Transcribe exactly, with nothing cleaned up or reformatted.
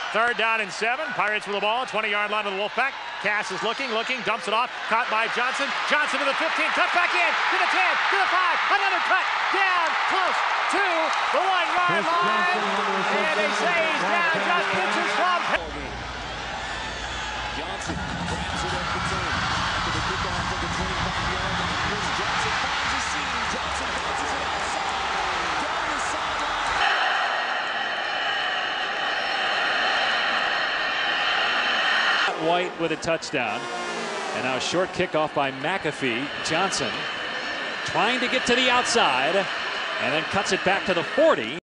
Third down and seven. Pirates with the ball. twenty-yard line of the Wolfpack. Cass is looking, looking, dumps it off. Caught by Johnson. Johnson to the fifteen. Cut back in. To the ten. To the five. Another cut. Down. Close to the one-yard line. And he saves down. Just inches from. Johnson grabs it up the ten. After the kickoff of the twenty-five-yard line. Chris Johnson finds a seam. Johnson bounces it outside. Down the sideline. White with a touchdown. And now a short kickoff by McAfee. Johnson trying to get to the outside and then cuts it back to the forty.